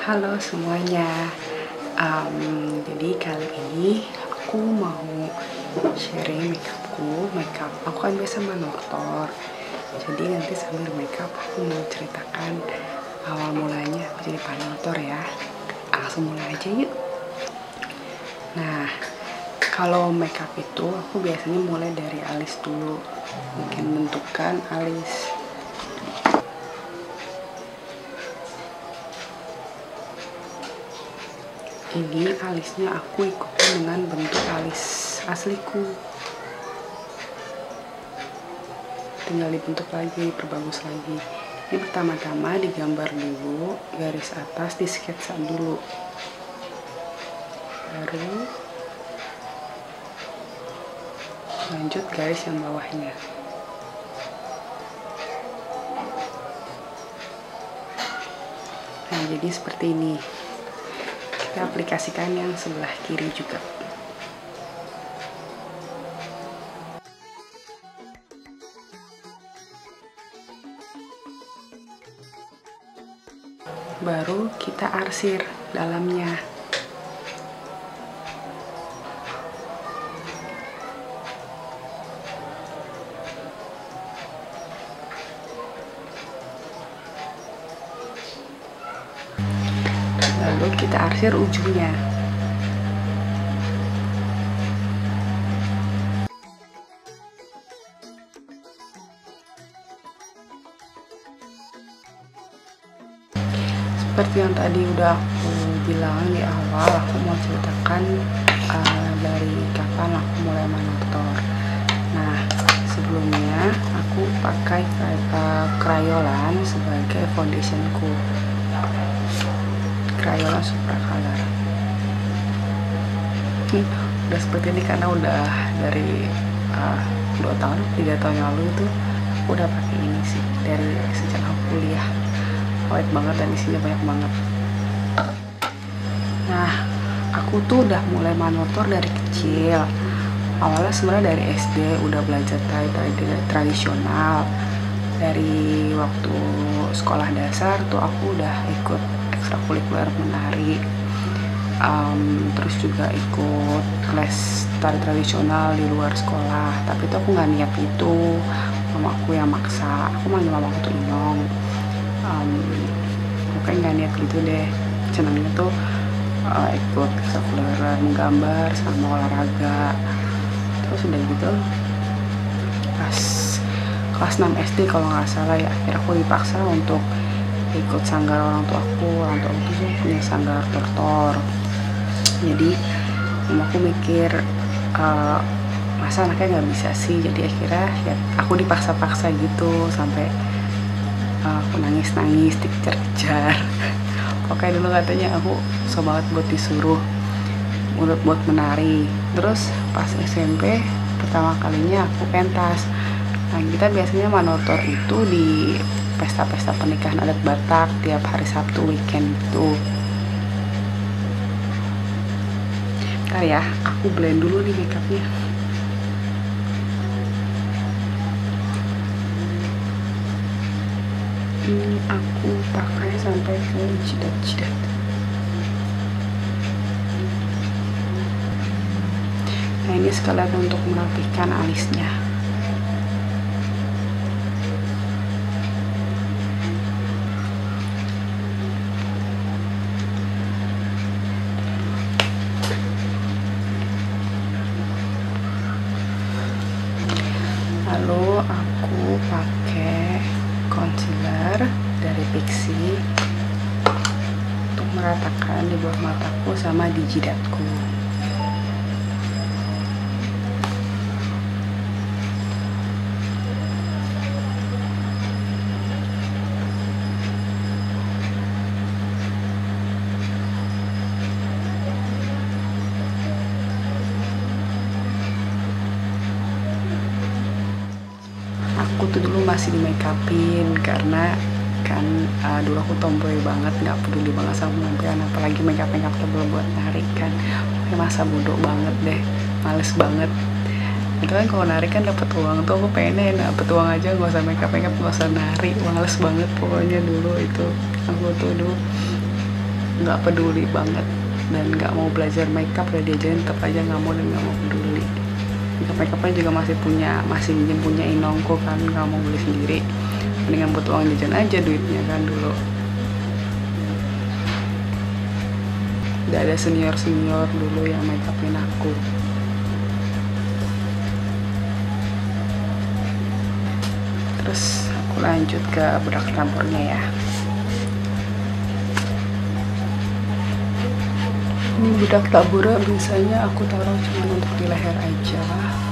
Halo semuanya. Jadi kali ini aku mau sharing makeupku. Aku kan biasa manutor. Jadi nanti sambil makeup aku mau ceritakan awal mulanya aku jadi manutor ya. Langsung mulai aja yuk. Nah, kalau makeup itu aku biasanya mulai dari alis dulu. Mungkin bentukan alis. Ini alisnya aku ikutin dengan bentuk alis asliku, tinggal dibentuk lagi, perbagus lagi. Ini pertama-tama digambar dulu garis atas, di sketsa dulu, baru lanjut garis yang bawahnya. Nah, jadi seperti ini. Kita aplikasikan yang sebelah kiri juga. Baru kita arsir dalamnya. Lalu kita arsir ujungnya. Seperti yang tadi udah aku bilang di awal, aku mau ceritakan dari kapan aku mulai manutor. Nah, sebelumnya aku pakai Crayolan sebagai foundationku. Crayolan Supra Color. Udah seperti ini karena udah dari 3 tahun yang lalu itu aku udah pakai ini sih, dari sejak aku kuliah. Awet banget dan isinya banyak banget. Nah, aku tuh udah mulai manutor dari kecil. Awalnya sebenarnya dari SD udah belajar tradisional. Dari waktu sekolah dasar tuh aku udah ikut ekstrakurikuler menari, terus juga ikut les tari tradisional di luar sekolah. Tapi itu aku nggak niat itu, mama aku yang maksa. Aku manggil mama aku tuh Inyong. Pokoknya nggak niat gitu deh. Senangnya tuh ikut ekstrakurikuler menggambar sama olahraga. Terus udah gitu pas kelas 6 SD kalau nggak salah ya, akhirnya aku dipaksa untuk ikut sanggar orang tua aku tuh punya sanggar tortor. Jadi aku mikir masa anaknya nggak bisa sih, jadi akhirnya ya aku dipaksa-paksa gitu sampai aku nangis-nangis, dikejar-kejar. Pokoknya dulu katanya aku susah banget buat disuruh buat menari. Terus pas SMP pertama kalinya aku pentas. Nah, kita biasanya manutor itu di pesta-pesta pernikahan adat Batak tiap hari Sabtu weekend gitu. Bentar ya, aku blend dulu nih makeupnya. Ini aku pakai sampai ke jidat-jidat. Nah, ini sekalian untuk merapikan alisnya. Lalu aku pakai concealer dari Pixi untuk meratakan di bawah mataku sama di jidatku. Aku tuh dulu masih di make upin karena kan dulu aku tomboy banget, nggak peduli banget sama penampilan, apalagi make up tebel buat nari kan. Pokoknya masa bodoh banget deh, males banget. Itu kan kalau nari kan dapat uang tuh, aku pengen dapat uang aja, nggak usah make up nggak usah nari. Males banget pokoknya dulu itu. Aku tuh dulu nggak peduli banget dan nggak mau belajar makeup, udah diajarin tetap aja nggak mau dan nggak mau peduli. Makeupnya juga masih minjem punya inongku kan, nggak mau beli sendiri, mendingan buat uang jajan aja duitnya kan dulu. Udah ada senior dulu yang makeupin aku. Terus aku lanjut ke bedak campurnya ya. Ini bedak tabura biasanya aku taruh cuma untuk di leher aja,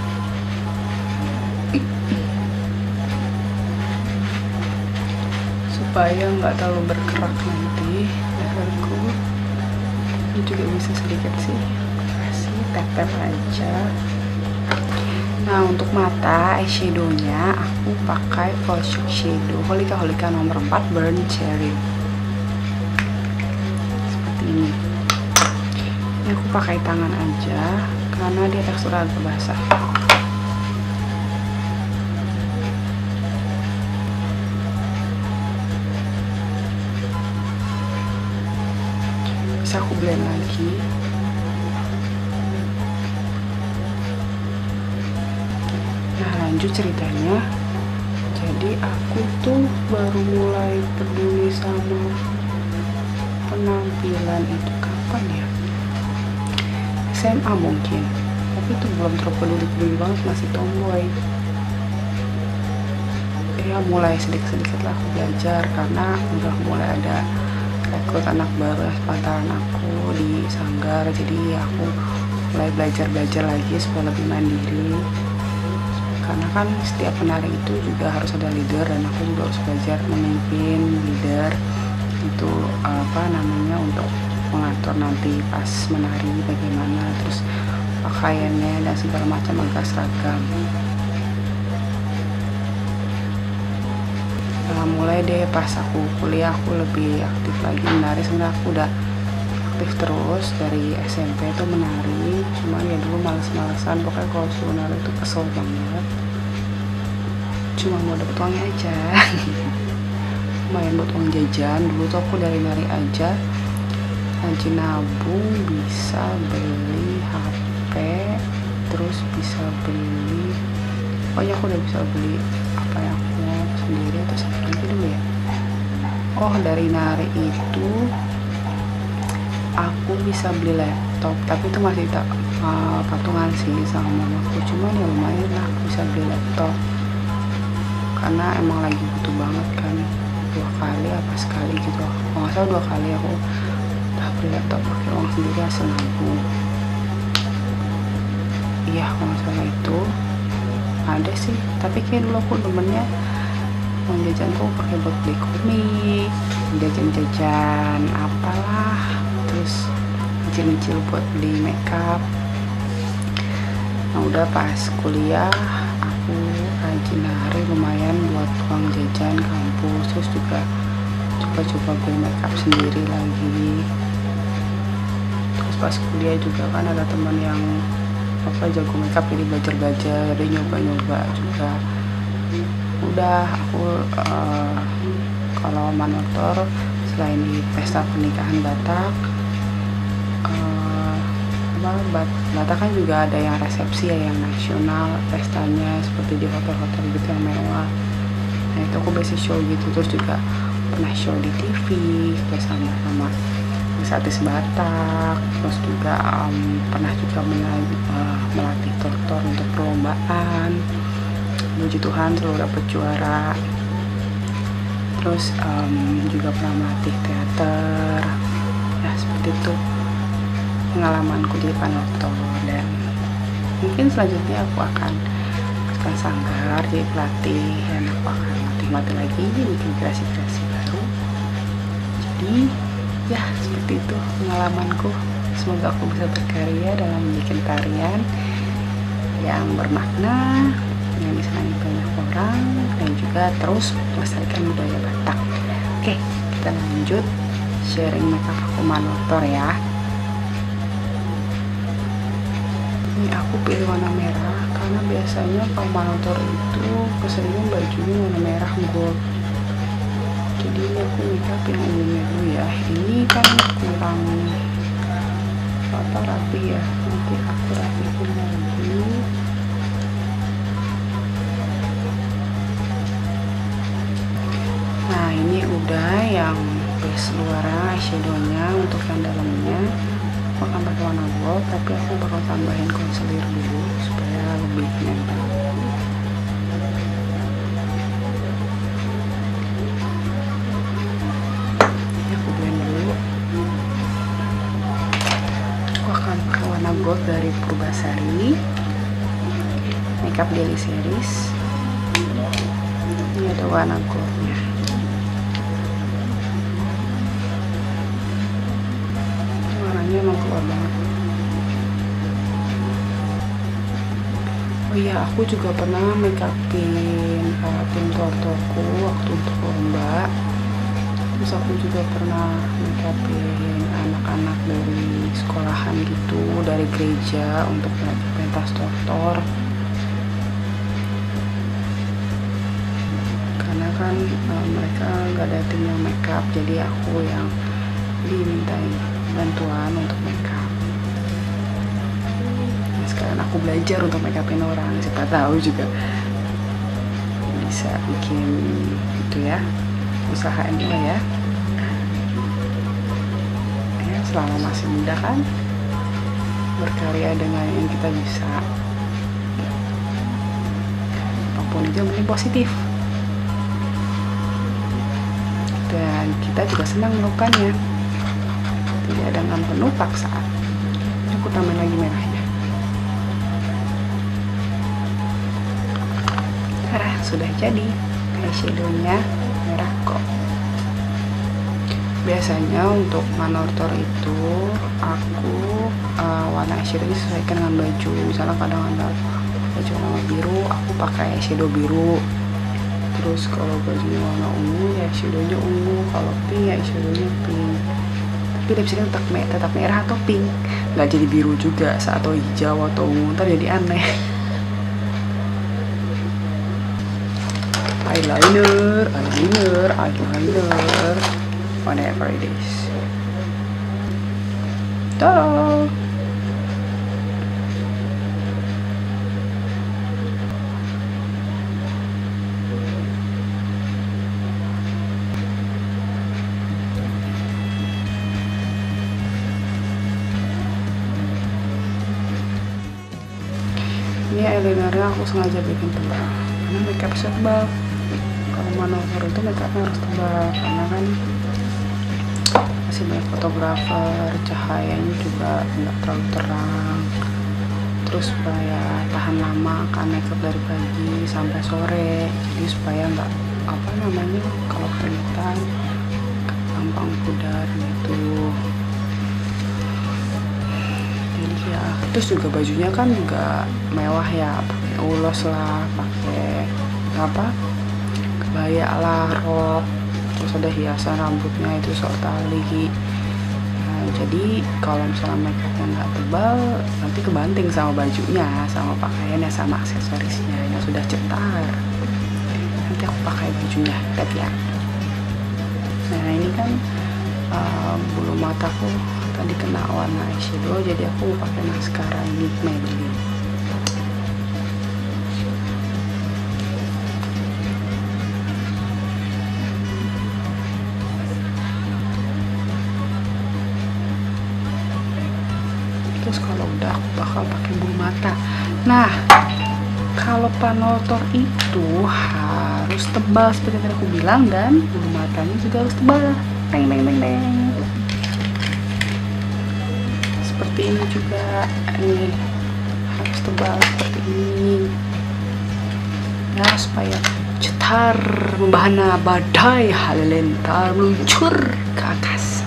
supaya nggak terlalu bergerak nanti leherku. Ini juga bisa sedikit sih, kasih tap-tap aja. Nah, untuk mata eyeshadownya aku pakai False Shock Shadow Holika nomor 4 Burn Cherry. Seperti ini. Ini aku pakai tangan aja karena dia tekstur agak basah. Bisa aku blend lagi. Nah, lanjut ceritanya. Jadi aku tuh baru mulai peduli sama penampilan itu kapan ya? SMA mungkin, tapi itu belum terlalu peduli banget, masih tomboy. Ya mulai sedikit lah aku belajar karena udah mulai ada rekrut anak baru sepantaran aku di sanggar, jadi aku mulai belajar lagi supaya lebih mandiri. Karena kan setiap penari itu juga harus ada leader dan aku juga harus belajar memimpin leader itu untuk mengatur nanti pas menari bagaimana, terus pakaiannya dan segala macam agak seragam. Nah, mulai deh pas aku kuliah aku lebih aktif lagi menari. Sebenarnya aku udah aktif terus dari SMP tuh menari, cuman ya dulu males-malesan, pokoknya kalau suruh nari itu kesel banget, cuma mau dapet uangnya aja. Lumayan buat uang jajan. Dulu tuh aku dari nari aja rajin nabung, bisa beli HP, terus bisa beli, pokoknya aku udah bisa beli apa yang aku mau sendiri. Terus apa lagi dulu ya, oh dari nari itu aku bisa beli laptop, tapi itu masih patungan sih sama mamaku, cuman ya lumayan lah aku bisa beli laptop karena emang lagi butuh banget kan. 2 kali apa sekali gitu, kalau nggak salah 2 kali aku beli laptop pakai uang sendiri hasil nabung. Iya, kalau nggak salah itu ada sih, tapi kayak dulu aku demennya uang jajanku pakai buat beli komik, jajan-jajan apalah, terus nyicil-nyicil buat beli makeup. Nah, udah pas kuliah aku rajin nari lumayan buat uang jajan kampus, terus juga coba-coba beli makeup sendiri lagi. Pas kuliah juga kan ada teman yang jago makeup, jadi belajar, jadi nyoba-nyoba juga. Udah aku kalau manutor selain di pesta pernikahan Batak, Batak kan juga ada yang resepsi ya, yang nasional pestanya seperti di hotel-hotel gitu yang mewah. Nah itu aku biasa show gitu, terus juga pernah show di TV bersama artis Batak, terus juga pernah juga melatih aktor untuk perlombaan. Puji Tuhan selalu dapat juara. Terus juga pernah melatih teater. Ya seperti itu pengalamanku jadi panutor, dan mungkin selanjutnya aku akan ke sanggar jadi pelatih, dan aku akan latih lagi bikin kreasi-kreasi baru. Jadi ya seperti itu pengalamanku. Semoga aku bisa berkarya dalam bikin tarian yang bermakna, yang disenangi banyak orang, dan juga terus melestarikan budaya Batak. Oke, kita lanjut sharing makeup aku manutor ya. Ini aku pilih warna merah karena biasanya kalau manutor itu keseringan bajunya warna merah gold. Jadi ini aku makeup yang umumnya dulu ya. Ini kan kurang rapi ya, nanti aku rapihin lagi. Nah ini udah yang base luarnya eyeshadownya. Untuk yang dalamnya aku akan pakai warna gold, tapi aku bakal tambahin concealer dulu supaya lebih nempel. Ini aku blend dulu. Aku akan pakai warna gold dari Purbasari, Makeup Daily Series. Ini ada warna goldnya. Warnanya emang keluar banget. Oh iya, aku juga pernah makeupin tim tortoku waktu untuk lomba. Terus aku juga pernah makeupin anak-anak dari sekolahan gitu, dari gereja untuk pentas tortor. Karena kan mereka nggak ada tim yang makeup, jadi aku yang dimintain bantuan untuk makeup. Nah, sekarang aku belajar untuk makeupin orang, siapa tahu juga bisa bikin itu ya, usahain dulu ya. Ya, selama masih muda kan, berkarya dengan yang kita bisa. Apapun itu yang penting positif. Dan kita juga senang melakukannya. Tidak dengan penuh paksaan. Aku tambahin lagi merahnya. Nah, sudah jadi eyeshadownya merah kok. Biasanya untuk manortor itu aku warna eyeshadownya sesuaikan dengan baju. Misalnya kadang ada baju warna biru, aku pakai eyeshadow biru. Terus kalau bajunya warna ungu, ya eyeshadownya ungu. Kalau pink, ya eyeshadownya pink. Tapi di sini tetap merah atau pink, nggak jadi biru juga atau hijau atau ungu, ntar jadi aneh. Eyeliner, whatever it is. Tada! Ini eyelinernya aku sengaja bikin tebal karena makeup tebal. Kalau manuver itu makeupnya harus tebal karena kan masih banyak fotografer, cahayanya juga nggak terlalu terang. Terus supaya tahan lama kan makeup dari pagi sampai sore, jadi supaya nggak kalau keringetan gampang pudar gitu. Ya, terus juga bajunya kan juga mewah ya, pakai ulos lah, pakai kebaya lah, rok, terus ada hiasan rambutnya itu short tali. Nah, jadi kalau misalnya makeupnya nggak tebal, nanti kebanting sama bajunya, sama pakaiannya, sama aksesorisnya yang sudah cetar. Nanti aku pakai bajunya, lihat ya. Nah ini kan bulu mataku tadi kena warna eyeshadow, jadi aku pakai maskara ini Maybelline. Terus kalau udah aku bakal pakai bulu mata. Nah, kalau panortor itu harus tebal seperti yang aku bilang, dan bulu matanya juga harus tebal. Teng. Seperti ini juga, ini harus tebal seperti ini. Nah, supaya cetar, membahana badai halilintar meluncur ke atas.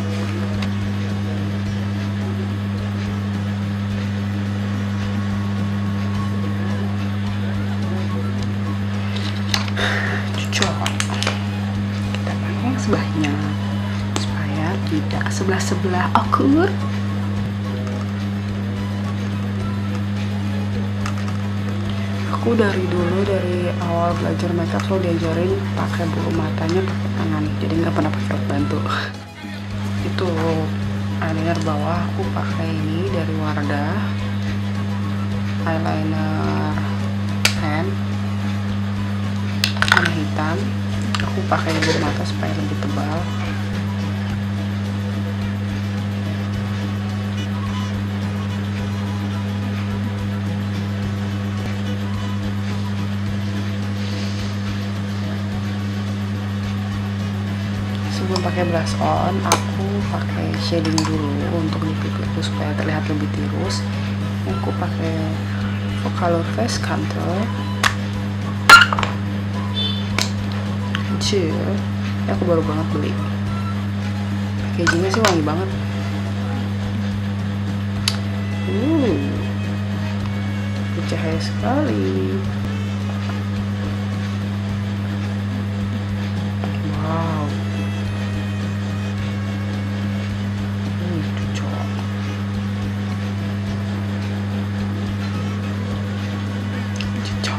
Kita pakai yang sebelahnya supaya tidak sebelah-sebelah awkward. Aku Aku dari dulu, dari awal belajar makeup selalu diajarin pakai bulu matanya pakai tangan, jadi nggak pernah pakai alat bantu. Itu eyeliner bawah aku pakai ini dari Wardah, eyeliner hand warna hitam. Aku pakai bulu mata supaya lebih tebal. Sebelum pakai blush on, aku pakai shading dulu untuk di pipiku supaya terlihat lebih tirus. Aku pakai Focalur Face Contour. Aku baru banget beli. Packagingnya sih wangi banget. Bercahaya sekali. Wow. Cocok. Cocok.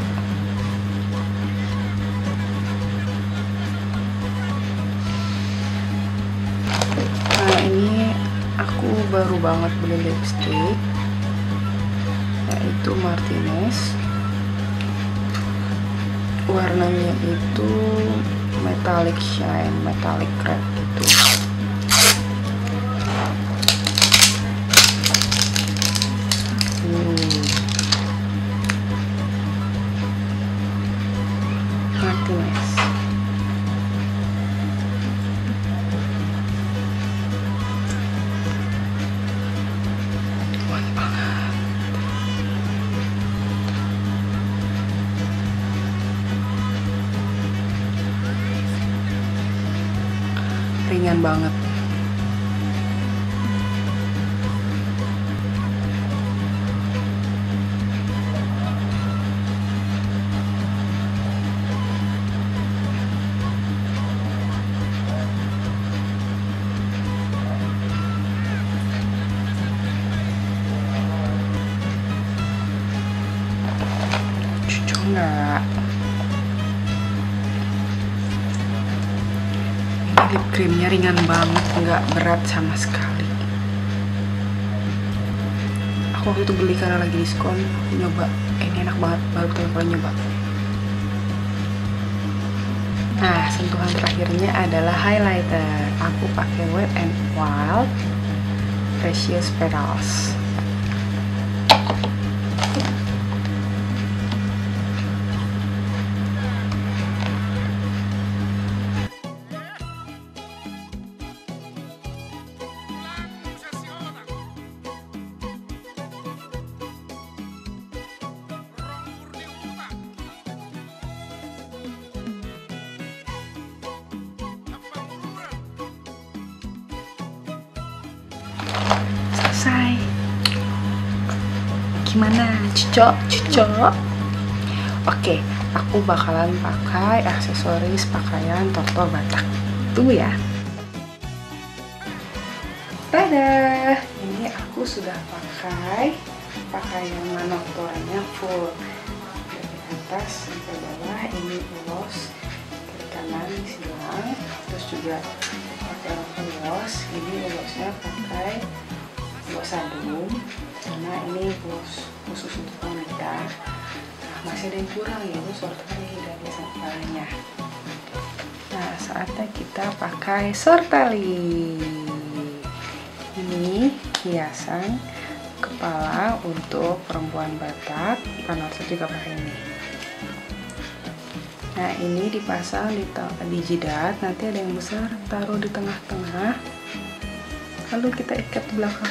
Nah, ini aku baru banget beli lipstick, yaitu Martinez. Warnanya itu metallic shine, metallic red gitu. Martinez. Wangi banget. Ringan banget. Cocok nggak? Ini lip creamnya ringan banget, nggak berat sama sekali. Aku waktu itu beli karena lagi diskon. Aku nyoba, ini enak banget, baru pertama kali nyoba. Nah, sentuhan terakhirnya adalah highlighter. Aku pakai Wet n Wild Precious Petals. Selesai. Gimana? Cocok? Oke, aku bakalan pakai aksesoris pakaian Toto Batak. Tunggu ya. Tada! Ini aku sudah pakai pakaian manoktornya full dari atas sampai bawah. Ini ulos dari kanan silang, terus juga pakai ulos. Ini ulosnya pakai ulos sadung, karena ini ulos khusus untuk wanita. Nah, masih ada yang kurang ya, sortali dari kepalanya. Nah, saatnya kita pakai sortali. Ini hiasan kepala untuk perempuan Batak. Panorsa juga pakai ini. Nah, ini dipasang di jidat. Nanti ada yang besar, taruh di tengah-tengah. Lalu kita ikat di belakang.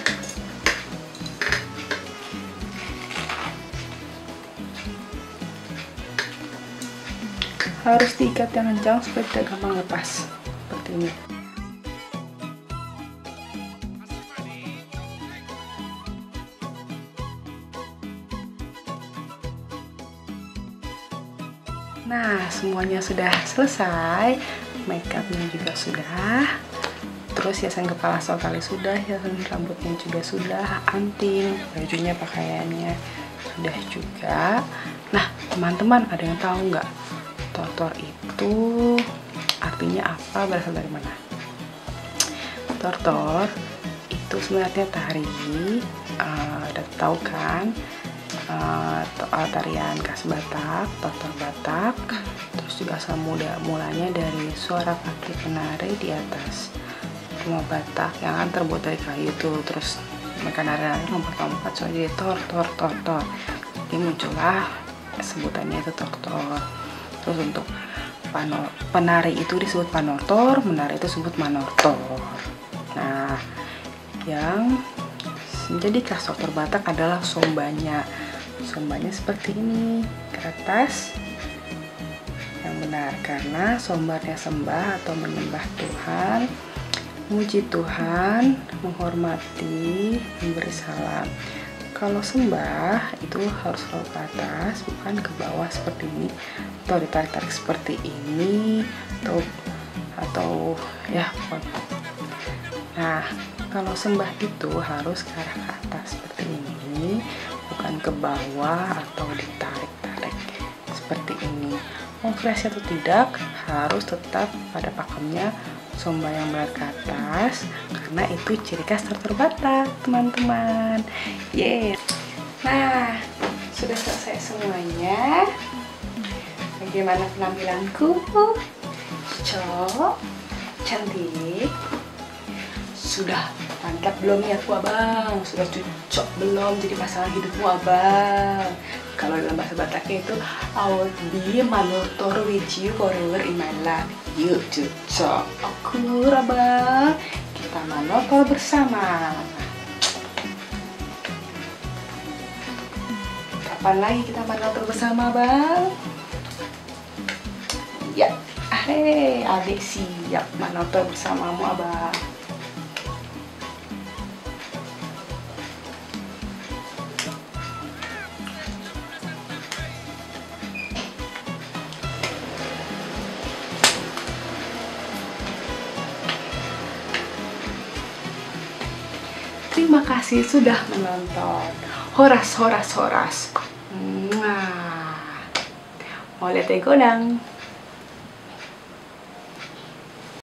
Harus diikat yang kencang supaya tidak gampang lepas. Seperti ini. Nah, semuanya sudah selesai. Makeupnya juga sudah. Terus hiasan kepala sortali sudah, hiasan rambutnya juga sudah, anting, bajunya, pakaiannya sudah juga. Nah, teman-teman ada yang tahu nggak tortor itu artinya apa, berasal dari mana? Tortor itu sebenarnya tari, udah tahu kan, tarian khas Batak, tortor Batak. Terus juga asal mulanya dari suara kaki penari di atas rumah Batak yang kan terbuat dari kayu tuh. Terus mereka nari-nari lompat-lompat, so jadi tortor. Jadi muncullah sebutannya itu tortor. Terus untuk penari itu disebut panortor, menari itu disebut manortor. Nah, yang menjadi khas tortor Batak adalah sombanya. Sombanya seperti ini, ke atas yang benar, karena sombarnya sembah atau menyembah Tuhan, memuji Tuhan, menghormati, memberi salam. Kalau sembah itu harus selalu ke atas, bukan ke bawah seperti ini, atau ditarik-tarik seperti ini, atau ya. Nah, kalau sembah itu harus ke arah ke atas seperti ini, bukan ke bawah atau ditarik-tarik seperti ini. Mau fresh atau tidak, harus tetap pada pakemnya sombah yang benar ke atas, karena itu ciri khas tortor Batak, teman-teman. Nah, sudah selesai semuanya. Bagaimana penampilanku? Cocok? Cantik? Sudah mantap belum ya aku abang? Sudah cocok belum jadi pasangan hidupmu abang? Kalau dalam bahasa Bataknya itu I will be manortor with you forever in my life. Yuk cocok aku abang, kita manortor bersama. Kapan lagi kita manortor bersama bang? Ya, adik siap manortor bersamamu abang. Terima kasih sudah menonton. Horas. Mau lihat yang kodang?